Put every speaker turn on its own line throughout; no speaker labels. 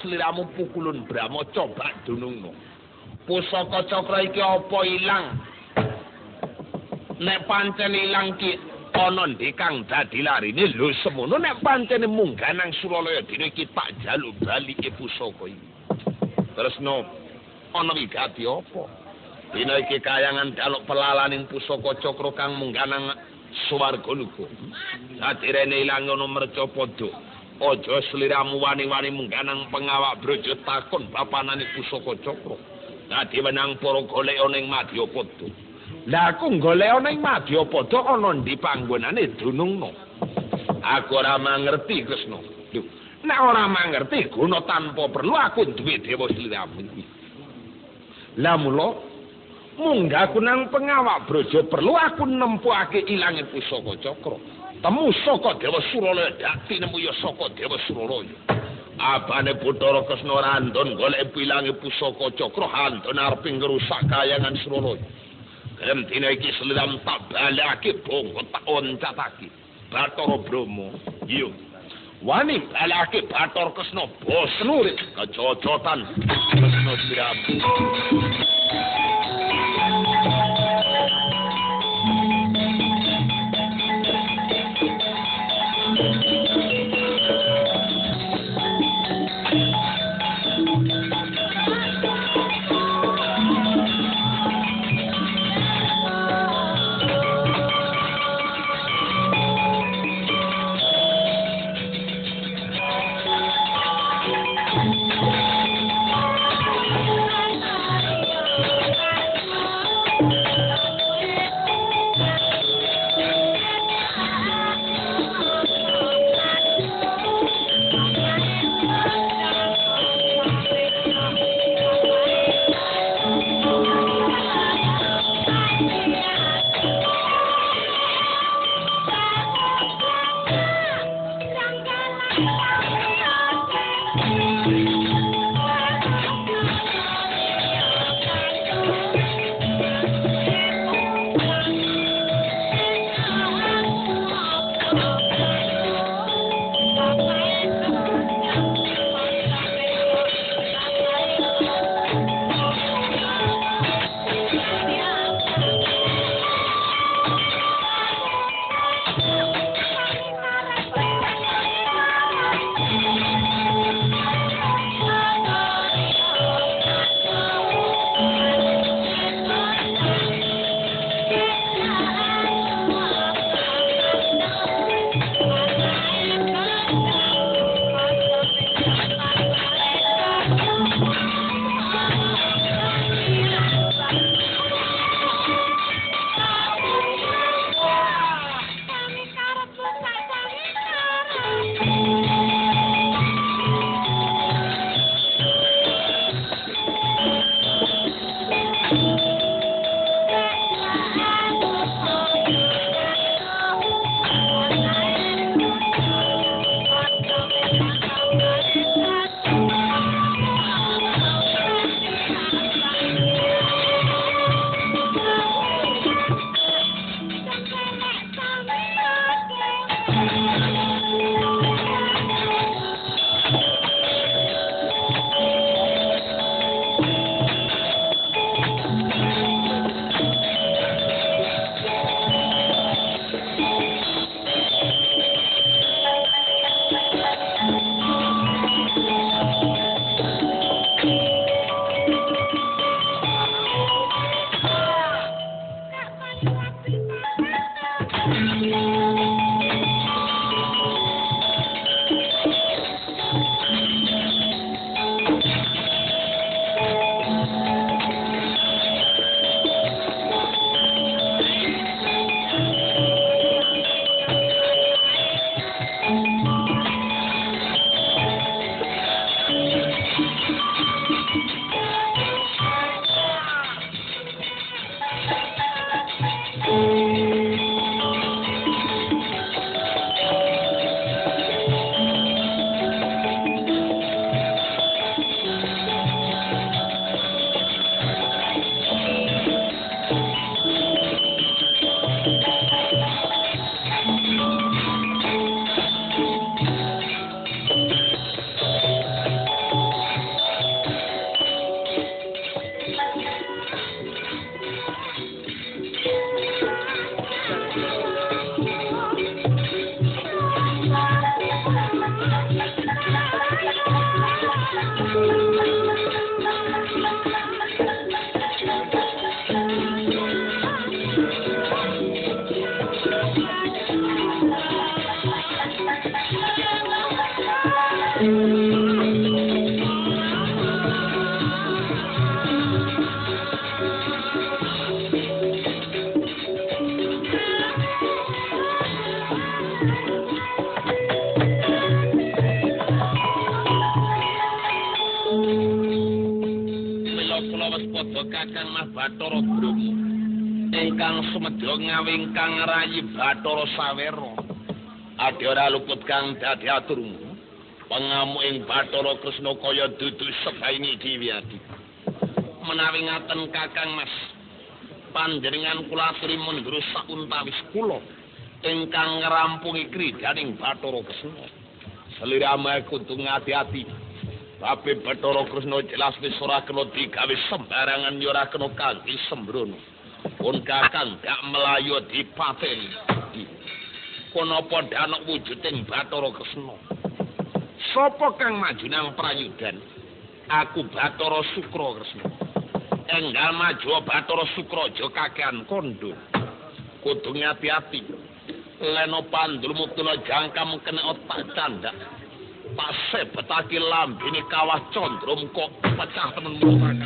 sliramu pukulun Brahma coba dunungno. Pusaka cakra iki apa ilang? Nek pancen ilang ki ana ndi kang dadi larine lho semono nek pancen munggah nang Suralaya dina iki tak jaluk balike pusaka iki. Terus no ana wigati apa? Dina iki kayangan jaluk pelalaning pusaka cakra kang munggah nang swarga lugu. Sadirene ilang ana mercapada. Aja sliramu wani-wani munggah nang pengawak brojo takon bapanane pusaka cakra. Dadi menang para golek ning Madyapada. Lah aku golek ning Madyapada ana ndi panggonane dunungno. Aku ora mangerti Kresna. Lho, nek ora mangerti guna tanpa perlu aku duwe dewa sliramu iki. Lah mula munggah aku nang pengawak brojo perlu aku nempuake ilange pusaka cakra. Temu saka Dewa Suralaya dadi nemu ya saka Dewa Suralaya. Abane Bathara Kresna randon golek pilange pusaka cakra handon arep ngrusak kayangan Suralaya. Dina iki sliramu tak balake bongo tak oncatake. Bathara Brahma, yo. Wani balake Bathara Kresna bos nurit kecocotan Kresna sliramu. Kakang Mas Bathara Brahma ingkang sumedya ngawingkang rayi Bathara Sawera adi ora luput kang dadi aturmu pangamu ing Bathara Kresna kaya dudu sebaini diwiadi menawi ngaten Kakang Mas panjenengan kula aturi mundur sauntawis kula ingkang ngrampungi kridaning Bathara Kresna selirama kudu ngati-ati Babe Bathara Kresna jelas wis ora kena digawe sembarangan ya ora kena kanthi sembrono. Pun Kakang dak melayu dipateni. Kono padha ana wujuding Bathara Kresna. Sapa kang maju nang prayudan? Aku Bathara Sukra Kresna. Enggal maju Bathara Sukra aja kakehan kondo. Kudu ngati-ati. Leno pandulmu tuna jangkam kena otak candak. Pase betaki lambene kawah condrom kok pecah temen muraka.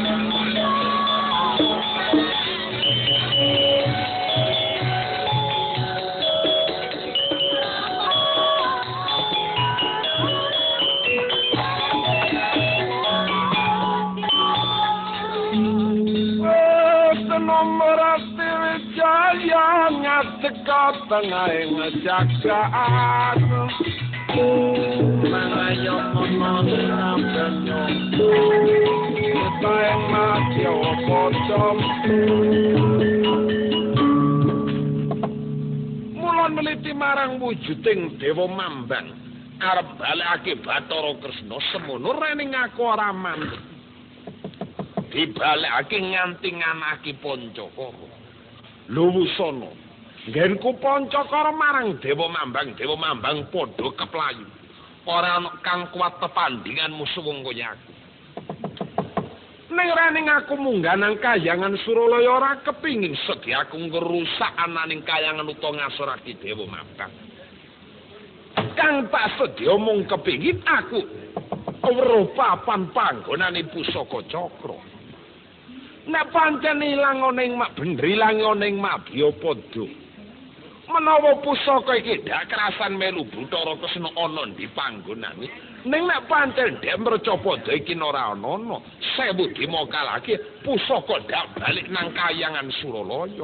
Teka tengahing jagat mangayo menawa banyo kita yang mati pocong mulon meliti marang wujuding Dewa Mambang arep balekake Bathara Kresna semono rene ngaku ora mandeg dibalekake nganti nganaki Pancakara lho wusana nggenku Pancakara marang Dewa Mambang padha keplayu. Ora ana kang kuat tepandhingan musuh wong kaya aku. Ning rene aku munggah nang Kahyangan Suralaya ora kepingin sedhi aku ngrusak ananing Kahyangan utawa ngasorake Dewa Mambang. Kang tak sedya mung kepingin aku weruh papan panggonane Pusaka Cakra. Nek pancen ilang ana ing mak bener ilang ana ing Mabya Pada. Menawa pusaka iki dak kerasan melu Bathara Kresna ana ndi panggonane ning nek pancen Dek Mercapada iki ora ana sewu dimokalake pusaka dak balik nang Kahyangan Suralaya.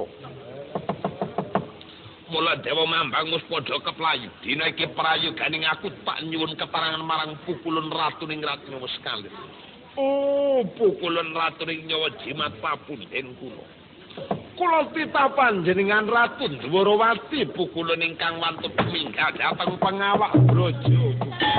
Mula Dewa Mambang wis padha keplayu dina iki prayoganing aku tak nyuwun keterangan marang pukulan ratu ning Ratna wis kalih. Oh, pukulan ratu ning nyawa jimat papunden kula. Kula titah panjenengan Ratu Dwarawati pukulan ingkang wantun minggah dhateng pengawak Braja.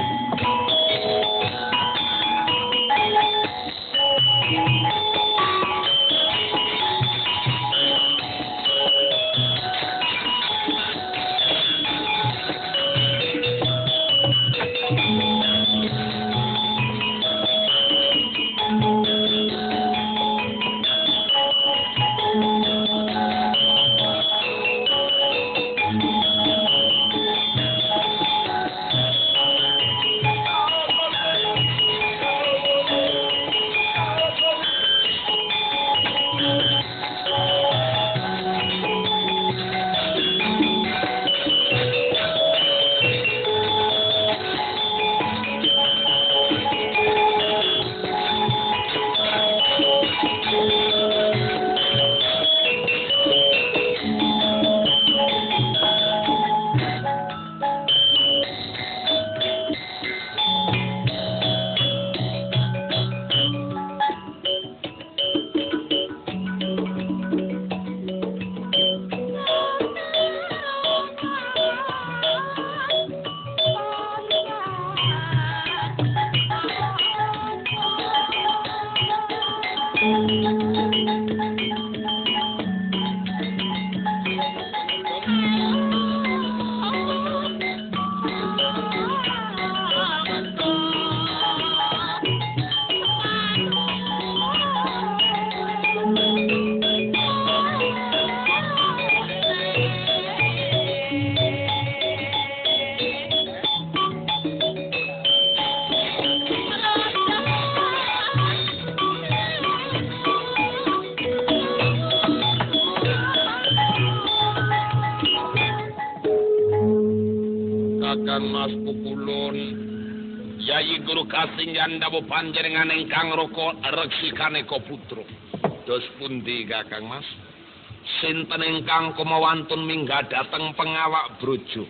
Mas Pukulun Yayi Guru Kasinggan dawuh panjenengan ingkang raka Reksikane Putra. Dos pundi Kakang Mas? Sinten ingkang kumawantun minggah dhateng pengawak Braja?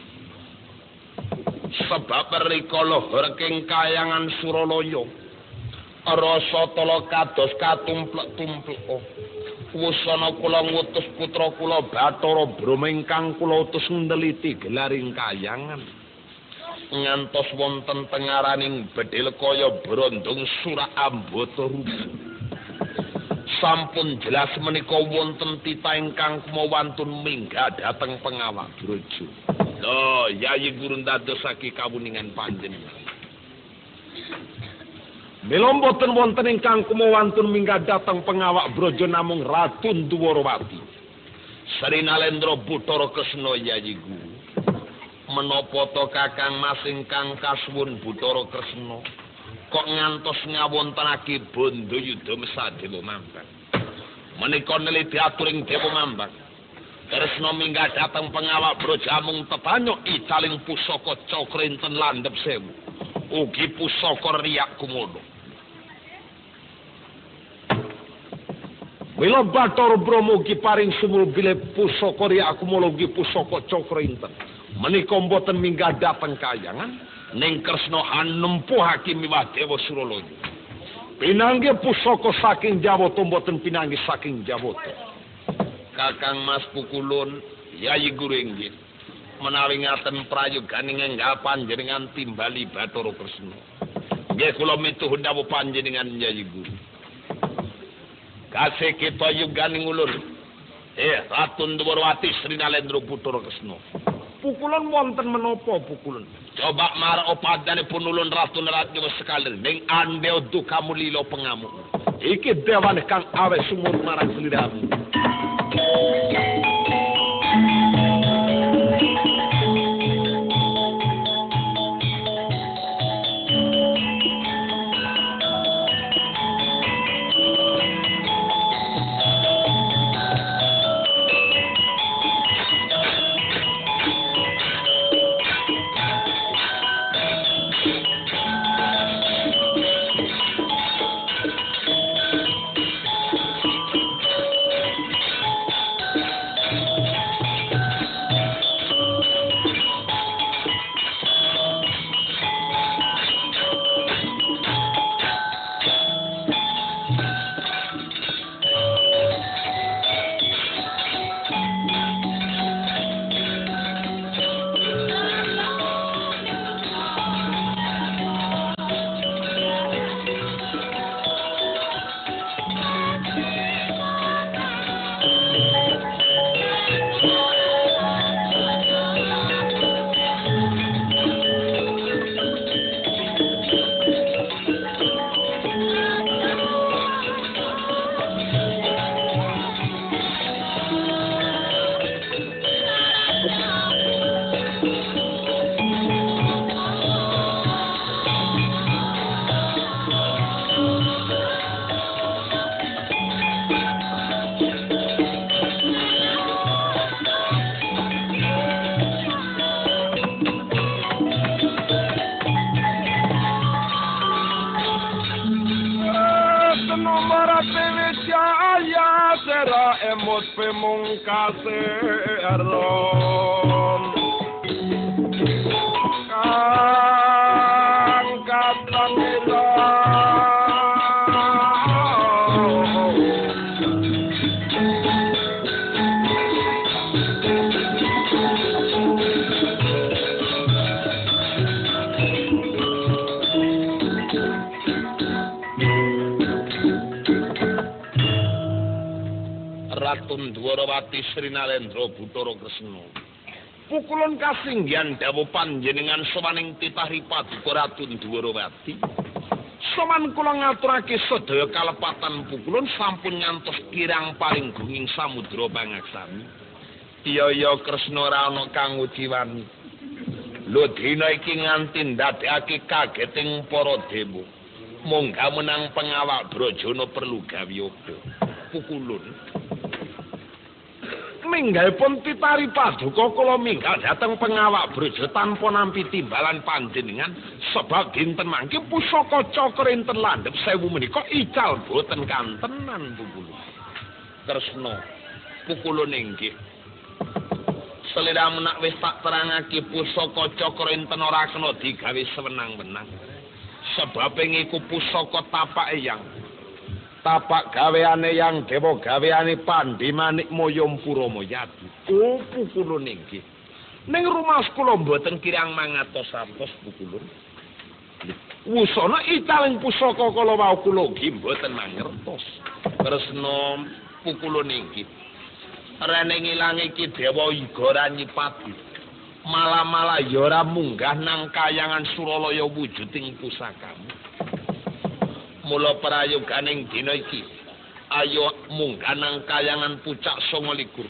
Sebab rikala ing Kahyangan Suralaya rasa tala kados katumplek-tumplek. Wusana kula ngutus putra kula Bathara Brama ingkang kula utus neliti gelaring Kahyangan. Ngantos wonten tengaraning bedhil kaya brondong Surak Ambata Rupa. Sampun jelas menika wonten titah ingkang kumawantun minggah dhateng pengawak Braja. Lho, Yayi Guru ndadosake kawuningan panjenengan. Mila boten wonten ingkang kumawantun minggah dhateng pengawak Braja namung Ratu Dwarawati. Sri Nalendra Bathara Kresna Yayi Guru. Menapa to Kakang Mas ingkang kasuwun Bathara Kresna
kok ngantos ngawontenake bondo yudha Mesadewa Mambang. Menika neliti aturing Dewa Mambang. Tresna minggah dhateng pengawak Brajamung tetanyo icaling pusaka cakra enten landhep sewu. Ugi pusaka riyak kumono. Mila Bathara Brahma ugi paring sumul bilih pusaka riyak kumono ugi pusaka cakra enten. Menika boten minggah dhateng kayangan ning Kresna hanempuhake miwah Dewa Suralaya. Pinanggih pusaka saking Jawata boten pinanggih saking Jawata. Kakang Mas Pukulun, Yayi Guru inggih menawi ngaten prayoganing enggal panjenengan timbali Bathara Kresna. Nggih kula mituh dawuh panjenengan Yayi Guru. Kasih kita yuganing ulun. Ratu Ndwarawati Sri Nalendra Putra Kresna. Pukulun wonten menapa Pukulun? Coba marang opadanipun ulun Ratu Naratya sekali ning andeo duka mulila pengamuk. Iki dewane kang awet sumur marang sliramu. Emot pemungkase eron kang katang Ratu Ndwarawati Sri Nalendra Putra Kresna. Pukulun kasinggihan dawuh panjenengan sawaning titah Paduka Ratu Ndwarawati. Saman kula ngaturake sedaya kalepatan Pukulun sampun ngantos kirang paring gunging samudra pangaksami. Iya Kresna ora ana kang ujiwani. Lho dina iki nganti ndadekake kageting para dewa. Mongga menang pengawak Brajana perlu gawe yoga. Pukulun minggahipun titari Paduka kula minggal dhateng pengawak Braja tanpa nampi timbalan panjenengan sebab dinten mangke pusaka cakra enten landhep sewu menika ical boten kantenan Pukulun. Kresna Pukulun inggih seliramu nak wis tak terangake pusaka cakra enten ora kena digawe sewenang-wenang sebab iku pusaka tapak eyang. Tapak gaweane yang dewa gaweane Pandhi Manik Moyompura Mayati. Oh Pukulun inggih. Ning rumah kula mboten kirang mangatos-atos Pukulun. Wusana italing pusaka kala wau kula ugi mboten mangertos. Kresna Pukulun inggih. Rene ngilangi iki dewa Iga Ranyipati. Malah-malah ya ora munggah nang kayangan Suralaya wujuding pusakamu. Mula prayoganing dina iki ayo munggah nang kayangan pucak 29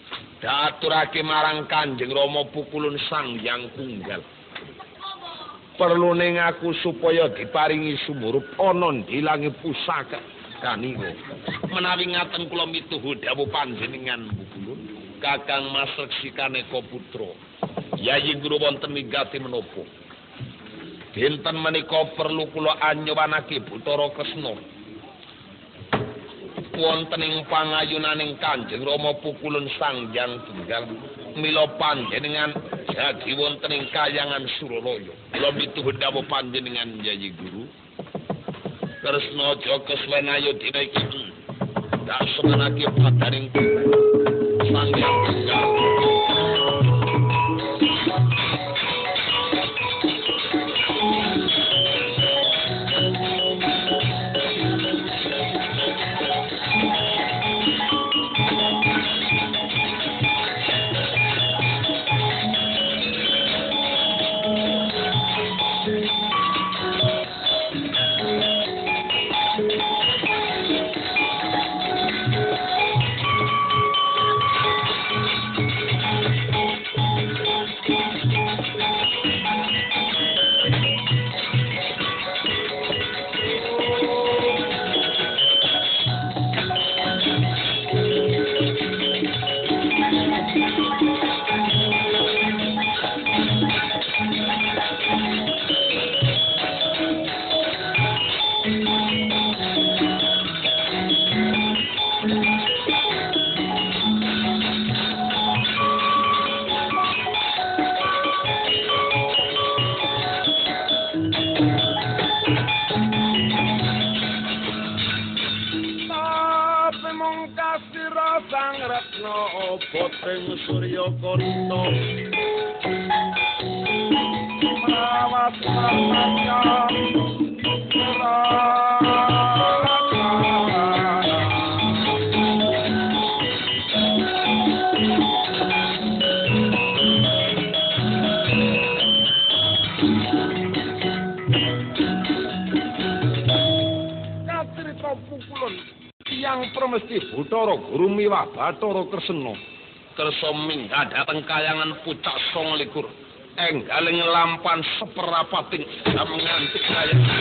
daturake marang Kanjeng Rama Pukulun Sang Hyang Tunggal perlu ning aku supaya diparingi sumurup ana ndilangi pusaka kaniwo menawi ngaten kula mituhu dawuh panjenengan Bukulun Kakang Mas Reksikaneka putra Yayi Guru wonten wigati menapa dinten menika perlu kula anyowanake Bathara Kresna wonten ing pangayunaning Kanjeng Rama Pukulun Sanghyang Tunggal mila panjenengan jadi wonten ing Kahyangan Suralaya kula mituhu dawuh panjenengan Yayi Guru Kresna aja kesuwen ayo dina iki dak semenake padaring Sanghyang Tunggal Poteng Surya Kondo merawat macam Katrita Pukulun yang permesti Bathara Guru miwah Bathara Kresna kersa minggah dhateng Kahyangan Pucak 29 enggaling lampan seperapating jam nganti Kahyangan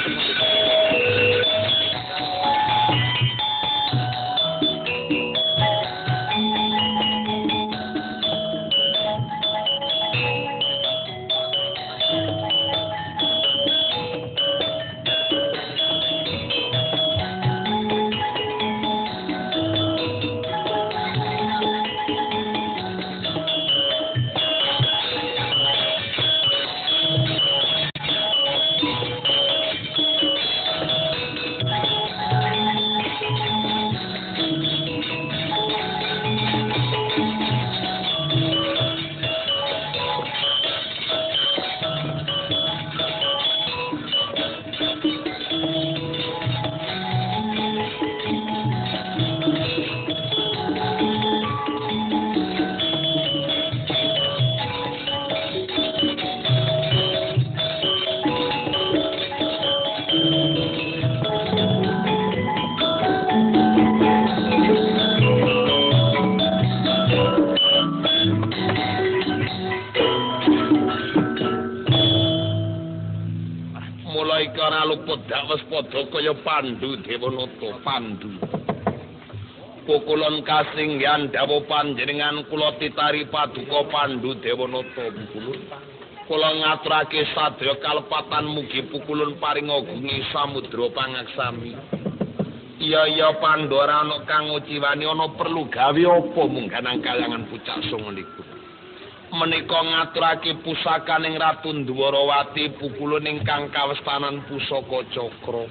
padha kaya Pandhu Dewanata Pandhu Pukulun kasinggihan dawuh panjenengan kula titari paduka Pandhu Dewanata Pukulun kula ngaturake sadaya kalepatan mugi Pukulun paring agungi samudra pangaksami iya Pandhu ora ana kang uciwani ana perlu gawe apa munggah nang Kahyangan Pucak 29 menika ngaturake pusaka ning Ratu Dwarawati Pukulun ingkang kawestanan pusaka cakra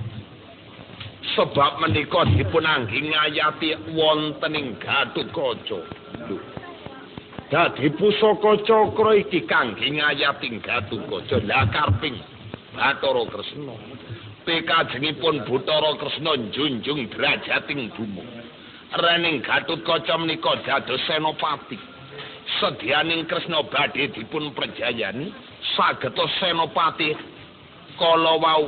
sebab menika dipun angging ngayati wonten ing Gatotkaca dadi pusaka cakra iki kangge ngayati Gatotkaca la karping Bathara Kresna pikajengipun Bathara Kresna njunjung derajating bumi rening Gatotkaca menika dados senopati sedyaning Kresna badhe dipun prejayani sageta senopati kala wau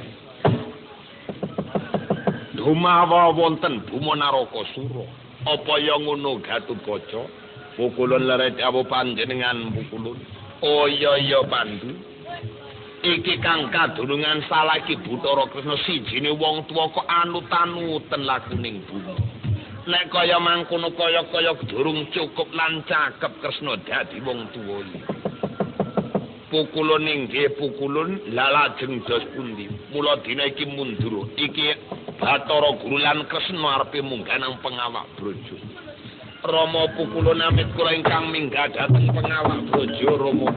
dumawa wonten Buma Narakasura apa ya ngono Gatotkaca Pukulun lere dawuh panjenengan Pukulun oh iya Pandhu Iki kang kadurungan salah iki Bathara Kresna sijine wong tuwa kok anut-anuten lakuning bumi. Nek kaya mangkono kaya durung cukup lan cakep Kresna dadi wong tuwa iki. Pukulun inggih pukulun lalajeng dos pundi. Mula dina iki mundur. Iki Bathara Guru lan Kresna arepe munggah nang pengawak brojo. Rama pukulun amit kula ingkang minggah dhateng pengawak brojo Rama.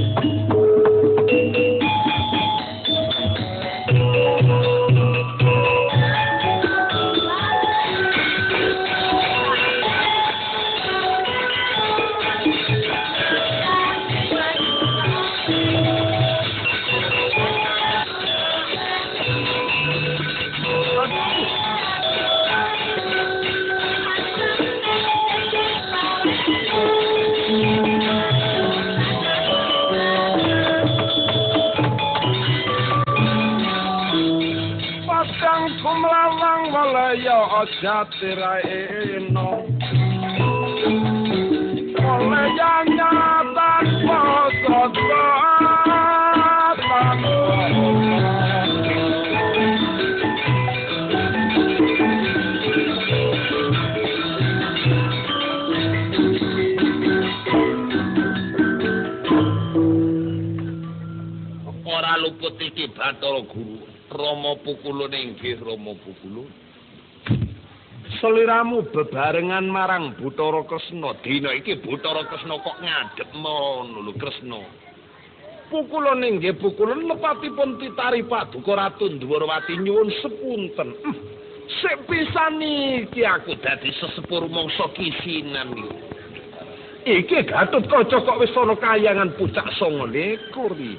Malaya jatiraeno Malaya nyatan posotan
ora luput iki Bathara Guru Rama pukulun inggih Rama pukulun.
Seliramu bebarengan marang Bathara Kresna. Dina iki Bathara Kresna kok ngadhep mono lho Kresna. Pukulun inggih pukulun lepatipun titari paduka Ratu Dwarawati nyuwun sepunten. Sik pisan iki aku dadi sesepur mangsa kisinan iki. Iki Gatotkaca kok wis ana kayangan pucak 29 iki.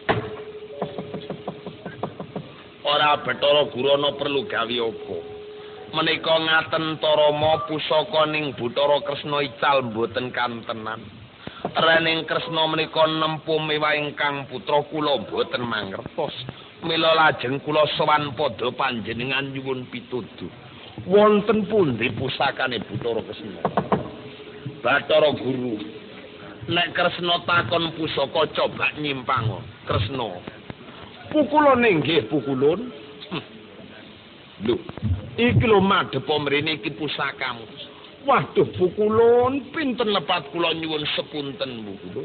Ora Bathara Guru ana perlu gawe apa. Menika ngaten Rama pusaka ning Bathara Kresna ical mboten kantenan. Rening Kresna menika nempuh mewah ingkang putra kula mboten mangertos. Mila lajeng kula sowan padha panjenengan nyuwun pituduh. Wonten pundi pusakane Bathara Kresna? Bathara Guru, nek Kresna takon pusaka coba nyimpang Kresna.
Pukulun inggih pukulun.
Lho, iki lho madhep mrene iki pusakamu.
Waduh pukulun,
Pinten lepat kula nyuwun sepunten pukulun.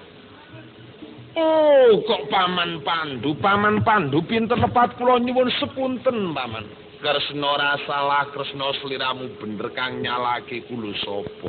Oh, kok Paman Pandu pinten lepat kula nyuwun sepunten Paman.
Kresna ora salah, Kresna sliramu bener kang nyalake kula sapa.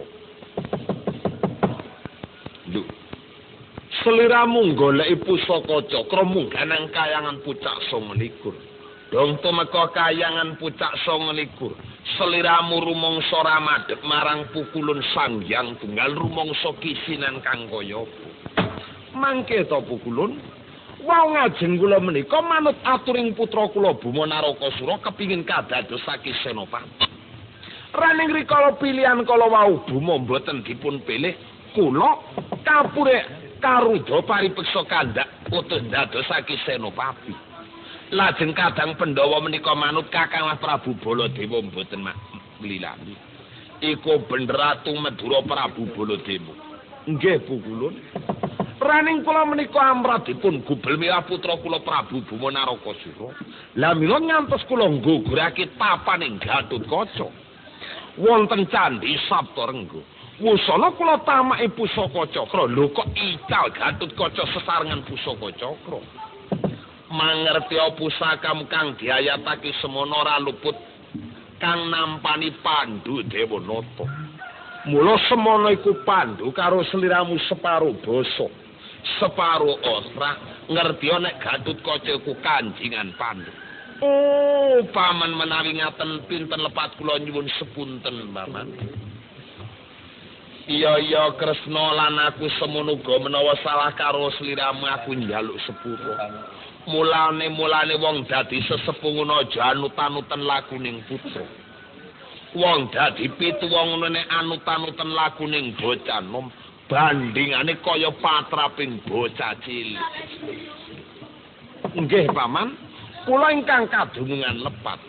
Lho,
seliramu goleki pusaka cakra munggah nang kayangan pucak 29.
Dong tumeka kayangan pucak 29. Seliramu rumangsa ora madhep marang pukulun Sang Hyang Tunggal rumangsa kisinan kang kaya apa.
Mangke to pukulun, wau ngajeng kula menika manut aturing putra kula Bima Narakasura kepingin kadadosake senopati. Raning rikala pilihan kala wau Bima mboten dipun pilih, kula kapure Karudha paripeksa kandak utus ndadosake senopati. Lajeng kadang Pandhawa menika manut Kakang Prabu Baladewa mboten mlilani. Iku bener Ratu Madura Prabu Baladewa. Nggih pukulun. Raning kula menika amrah dipun gubel mila putra kula Prabu Bima Narakasura. Lah mila ngantos kula nggugurake papaning Gatotkaca. Wonten Candhi Saptarengga. Wusana kula tamake pusaka cakra. Lho kok ical Gatotkaca sesarengan pusaka cakra. Mangerti pusakamu kang diayatake semono ora luput kang nampani Pandu Dewanata. Mula semono iku Pandu karo sliramu separo basa, separo ora ngerti nek Gatotkaca iku kanjingan Pandu. Oh, Paman menawi ngaten pinten lepat kula nyuwun sepunten, Paman. Iya Kresna lan aku semono uga menawa salah karo sliramu aku njaluk sepuro. Mulane wong dadi sesepuh ngono aja anut-anutan lakuning putra. Wong dadi pitu wong ngono nek anut-anutan lakuning bocah nom bandingane kaya patraping bocah cilik. Nggih Paman, kula ingkang kadunungan lepat.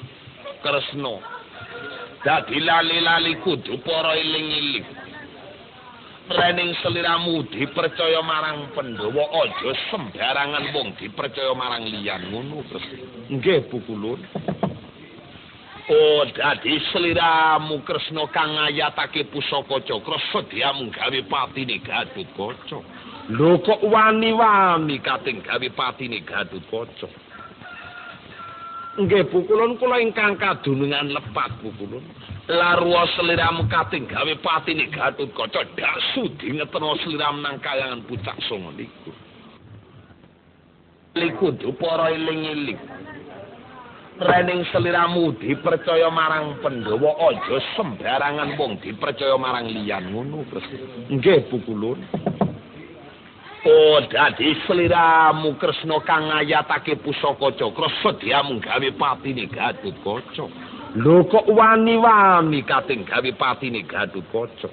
Kresna dadi lali-lali kudu para eling-eling.
Rening seliramu dipercaya marang Pandhawa aja sembarangan wong dipercaya marang liyan ngono Kresna.
Nggih Pukulun.
Oh, dadi seliramu Kresna kang ngayatake pusaka cakra sedyamu gawe patine Gatotkaca.
Lho kok wani-wani kating gawe patine Gatotkaca. Nggih Pukulun kula ingkang kadunungan lepat Pukulun.
Larwa seliramu kating gawe patine Gatotkaca dak sudi ngeteno sliramu nang kayangan pucak sanga likur. Liku para eling-eling. Rening seliramu dipercaya marang Pandhawa aja sembarangan wong dipercaya marang liyan ngono Kresna.
Nggih Pukulun.
Oh, dadi seliramu Kresna kang ngayatake pusaka cakra sedyamu gawe patine Gatotkaca.
Lho kok wani-wani kating gawe patine Gatotkaca.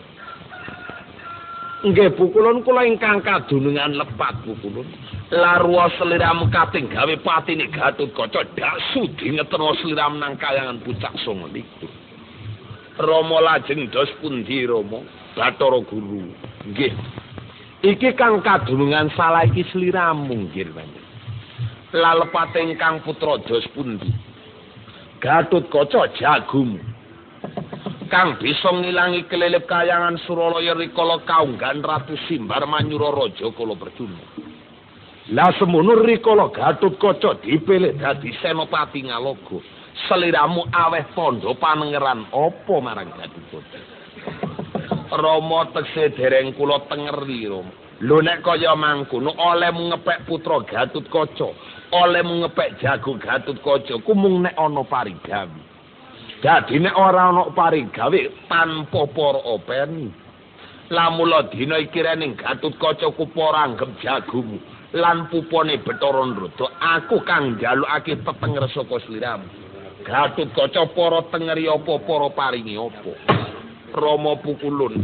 Nggih Pukulun kula ingkang kadunungan lepat Pukulun.
Larwa seliramu kating gawe patine Gatotkaca dak sudi ngeteno sliramu nang kayangan pucak sanga likur. Rama lajeng dos pundi Rama?
Bathara Guru. Nggih. Iki kang kadunungan salah iki sliramu nggih panjenengan.
Lalepate ingkang putra dos pundi?
Gatotkaca jagung.
Kang bisa ngilangi kelelep kayangan Suralaya rikala kaunggan Ratu Simbar Manyura Raja Kalaperjuna.
Lah semono rikala Gatotkaca dipilih dadi senopati Ngalaga. Seliramu aweh tandha panengeran apa marang Gatotkaca?
Rama tekse dereng kula tengeri Rama.
Lho nek kaya mangkono olehmu ngepek putra Gatotkaca, olehmu ngepek jago Gatotkaca ku mung nek ana parigawe. Dadi nek ora ana parigawe tanpa para openi. Lamula dina iki rening Gatotkaca ku para anggep jagomu lan pupone Bathara Ndrada, aku kang njalukake tetenger saka sliramu. Gatotkaca para tengeri apa para paringi apa? Rama Pukulun.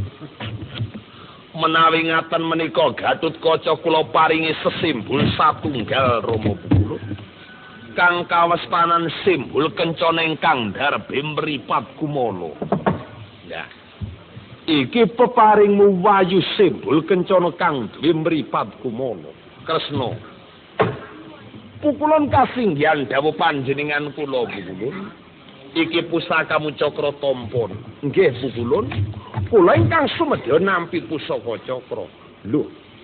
Menawi ngaten menika Gatotkaca kula paringi sesimbol satunggal Rama Pukulun. Kang kawestanan simbol kencana ingkang darbe mripat kumala. Ya. Iki peparingmu wayu simbol kencana kang duwe mripat kumala. Kresna. Pukulun kasinggihan dawuh panjenengan kula Pukulun. Iki pusakamu cakra tampon. Nggih Pukulun. Kula ingkang sumedya nampi pusaka cakra. Lho.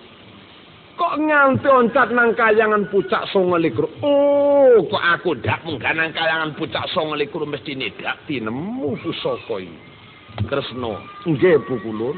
Kok nganti oncat nang kayangan pucak 29. Oh, kok aku dak munggah nang kayangan pucak 29 mesti dak tinemu pusaka iki. Kresna. Nggih Pukulun.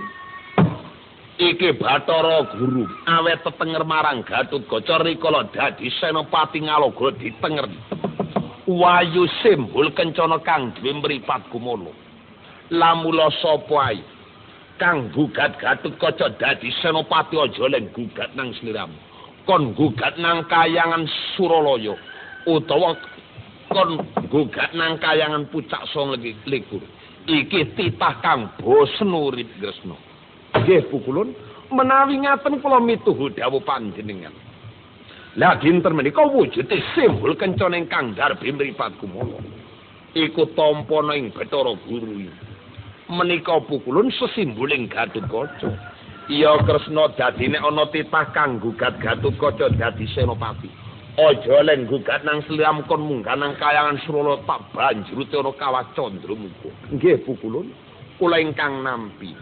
Iki Bathara Guru awet tetenger marang Gatotkaca rikala dadi senopati Ngalaga ditenger. Wayu simbol kencana kang duwe mripat kumala. Lamula sapa ae kang gugat Gatotkaca dadi senopati aja len gugat nang sliramu. Kon gugat nang kayangan Suralaya utawa kon gugat nang kayangan pucak 29. Iki titah kang bosen urip Kresna. Nggih Pukulun, menawi ngaten kula mituhu dawuh panjenengan. Lah dinten menika wujude simbol kencana ingkang darbe mripat kumala. Iku tampana ing Bathara Guru. Menika Pukulun sesimboling Gatotkaca. Iya Kresna dadi nek ana titah kang gugat Gatotkaca dadi senopati. Aja len gugat nang sliramu kon munggah nang kayangan Suralaya tak banjur ana kawah Candramuka. Nggih Pukulun, kula ingkang nampi.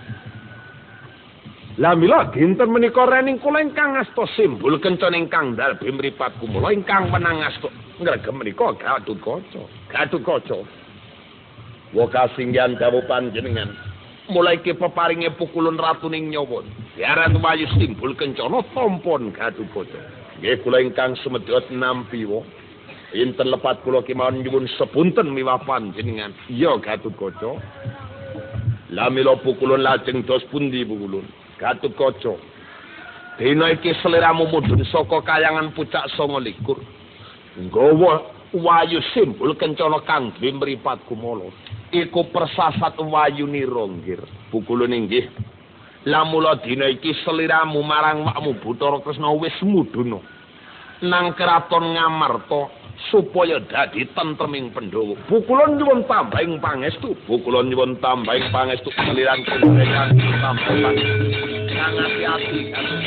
Lah mila dinten menika rening kula ingkang ngasta simbol kencana ingkang darbe mripat kumala ingkang menang ngasta ngregem menika Gatotkaca. Gatotkaca. Wa kasinggihan dawuh panjenengan. Mulai ke peparinge Pukulun ratuning nyawa. Diaran wayu simbol kencana tampon Gatotkaca. Nggih kula ingkang sumedya nampi wa. Inten lepat kula kemawon nyuwun sepunten miwah panjenengan. Iya Gatotkaca. Lah mila Pukulun lajeng dos pundi Pukulun? Gatotkaca. Dina iki sliramu mudhun saka kayangan pucak 29. Nggawa wayu simbol kencana kang duwe mripat kumala. Iku persasat wayunira nggih. Pukulun inggih. Lamula dina iki sliramu marang makmu Bathara Kresna wis mudhun nang kraton Ngamarta
supaya dadi tentreming Pandhawa. Bukulon nyuwun tambahing pangestu, bukulon nyuwun tambahing pangestu kaliyan kengrengan tambahan. Kang ati-ati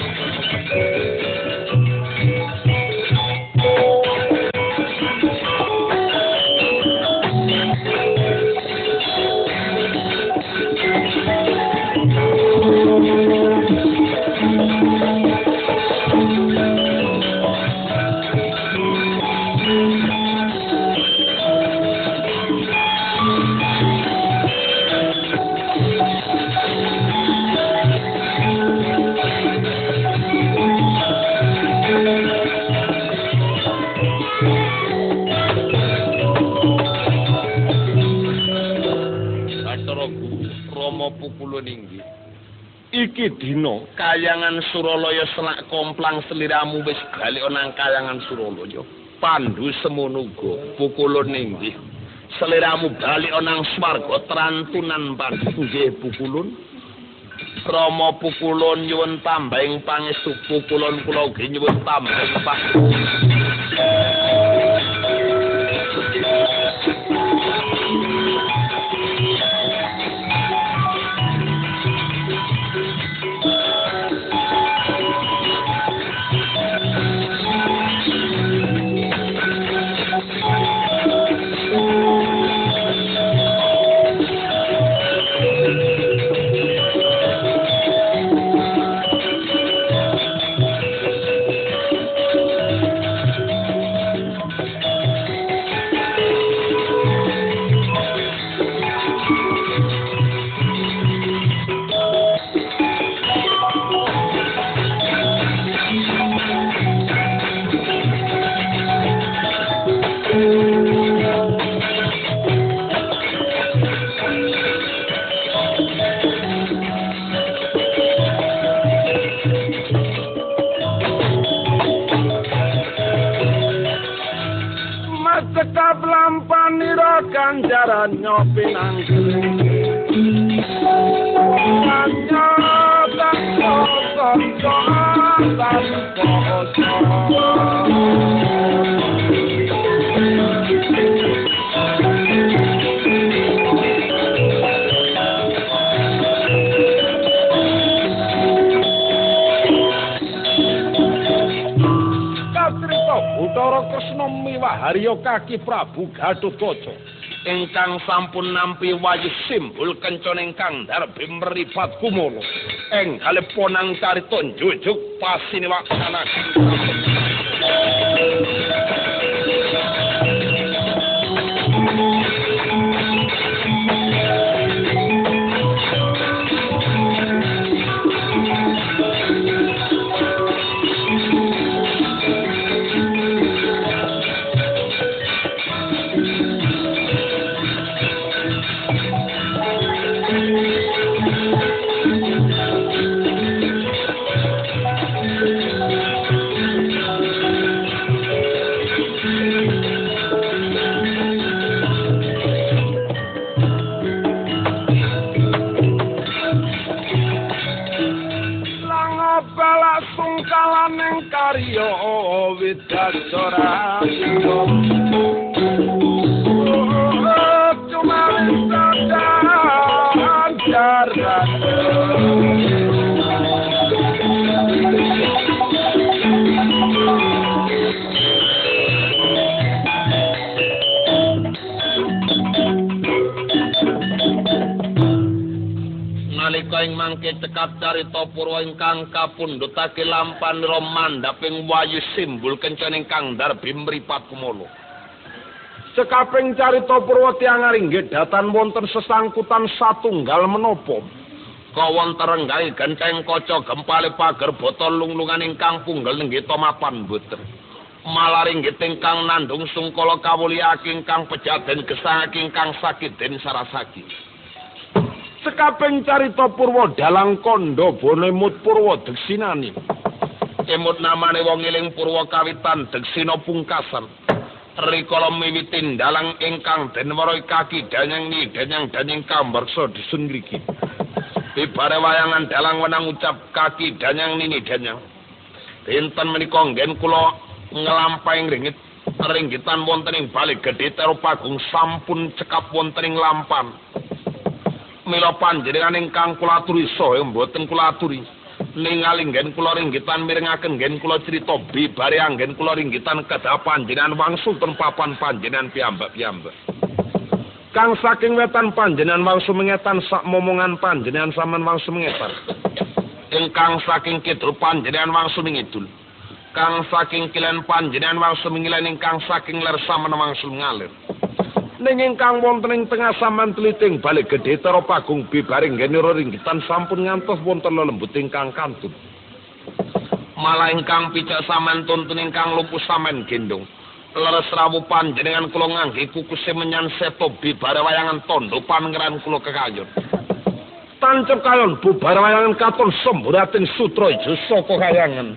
Pukulun inggih. Iki dina kayangan Suralaya selak komplang sliramu wis balik nang kayangan Suralaya. Pandhu semono uga pukulun inggih. Sliramu balik nang swarga trantunan Pandhu nggih pukulun. Rama pukulun nyuwun tambahing pangestu pukulun kula ugi nyuwun tambahing ganjaran nyopi nang hanya tak Bathara Kresna miwah Harya Kaki Prabu Gatotkaca ingkang sampun nampi wayu simbol kencan ingkang darbe mripat kumala enggal ponang carita njujuk pasiniwaksanaken karya widadara cuma sadar jarak nalika ing mangke cekap carita Purwa ingkang kapundhutake lampan romandhaping wayu simbol kencan ingkang darbe mripat kumala. Cekaping carita Purwa tiyang aringgih datan wonten sesangkutan satunggal menapa. Kawonten renggahe genteng kaca gempale pager botol lunglungan ingkang punggel nenggeta mapan mboten. Malaring ingkang nandung sungkala kawulyake ingkang pejaden gesangake ingkang sakit den sarasaki. Sekaping carita Purwa dalang kandha bone Emut Purwa deksinani. Emut namane wong eling Purwa kawitan deksina pungkasan. Rikala miwiti dalang ingkang den weruhi Kaki Danyang Ni Danyang Danyang Kambarsa disun ngriki. Bibare wayangan dalang wenang ucap Kaki Danyang Nini Danyang. Dinten menika nggen kula nglampahi ringit ringgitan wonten ing balik gedhe Teropagung sampun cekap wonten ing lampan. Mila panjenengan ingkang kula aturi saha mboten kula aturi. Ningali nggen kula ringgitan mirengaken nggen kula crita bibare anggen kula ringgitan kedah panjenengan wangsul ten papan panjenengan piyambak-piyambak. Kang saking wetan panjenengan wangsul mengetan sak momongan panjenengan sampean wangsul mengetan. Ingkang saking kidul panjenengan wangsul ngidul. Kang saking kilen panjenengan wangsul ngilen ingkang saking ler sampean wangsul ngalir. Ning ingkang wonten ing tengah sampean tliting balik gedhe Teropagung bibaring ngenira ringgitan sampun ngantos wonten lelembut ingkang kantun. Malah ingkang picak sampean tuntun ingkang lumpuh sampean gendong. Leres rawuh panjenengan kula ngangge kukuse menyan seto bibare wayangan tondo pangeran kula kekayun. Tancep kayon bubar wayangan katon semburating sutra ijo saka kayangan.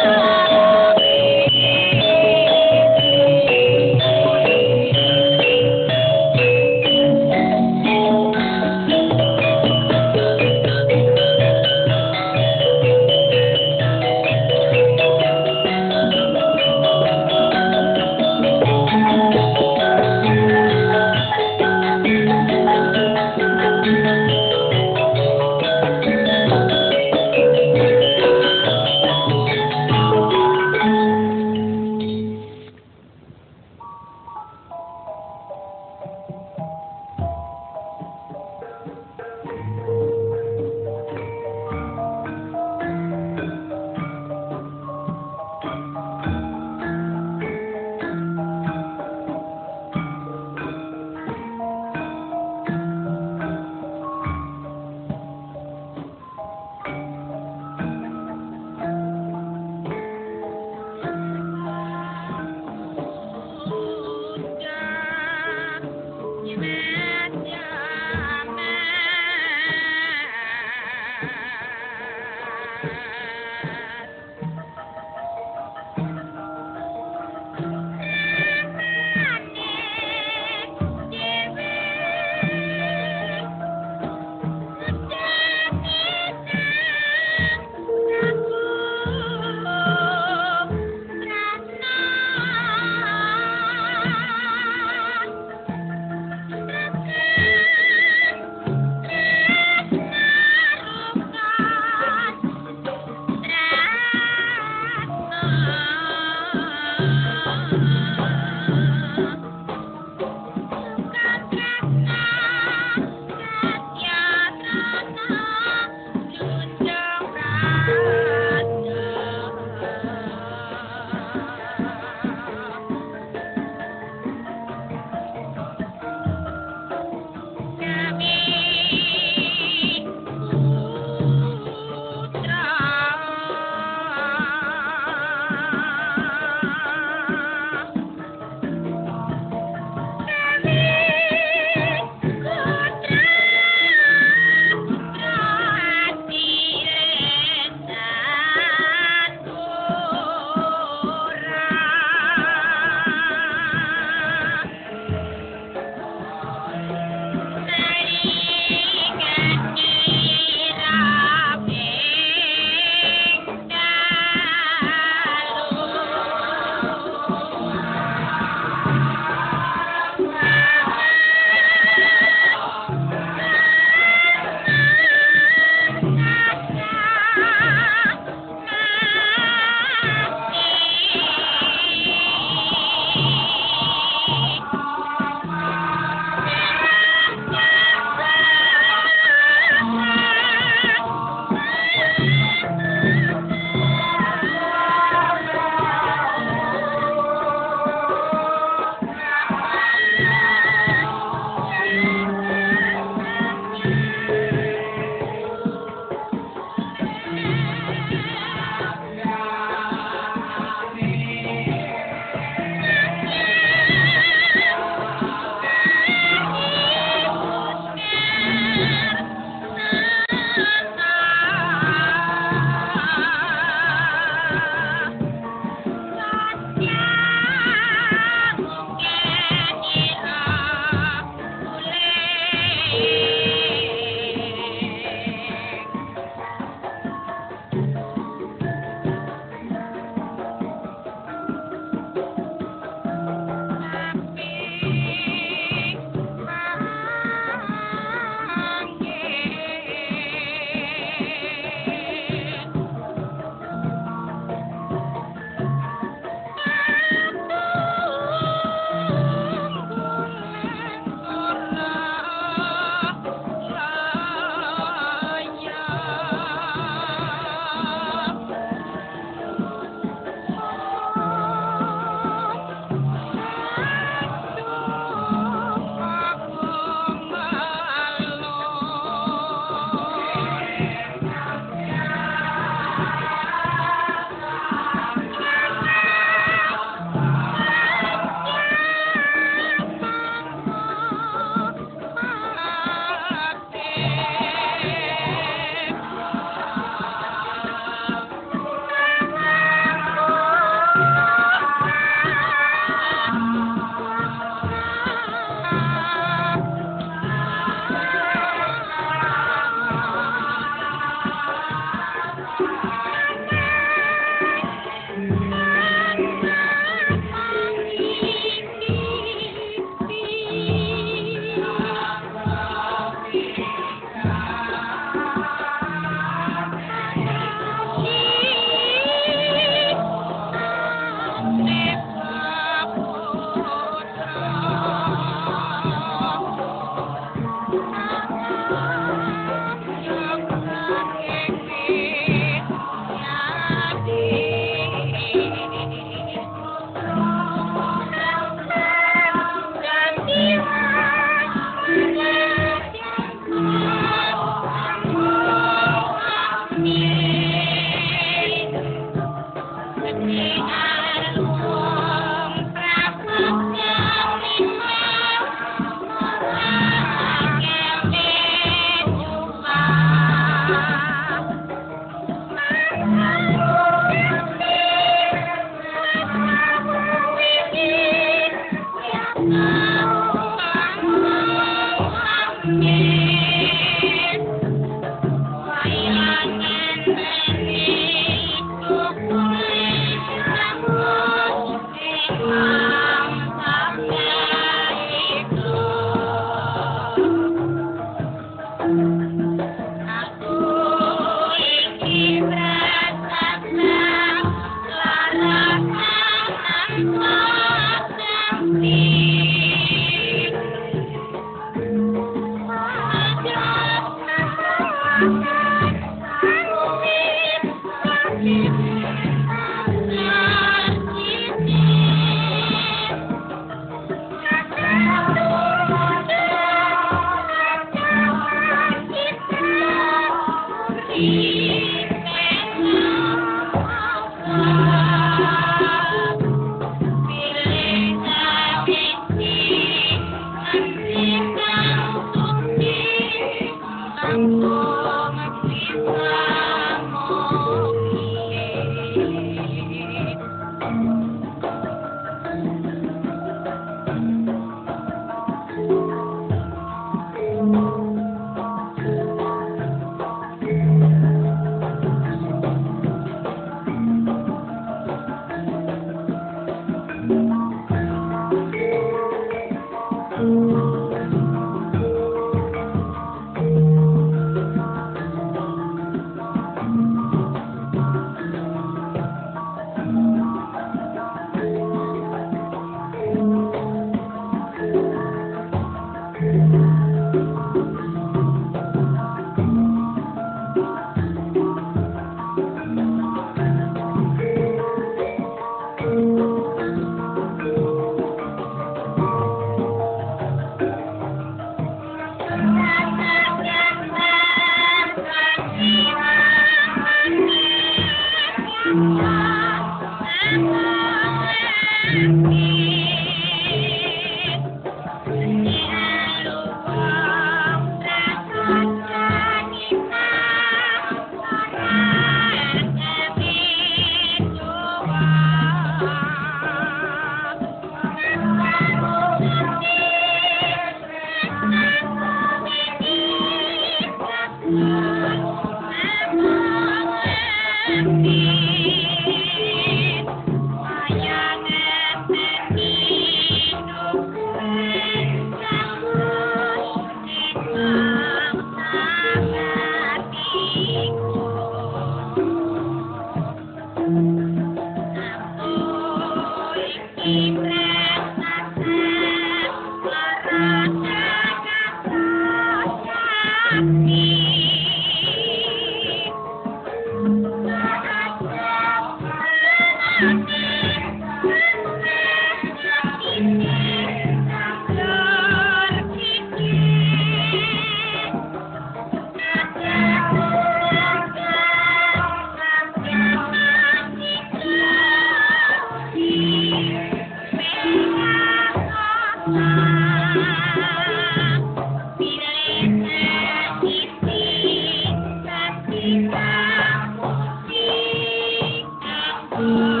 Thank you.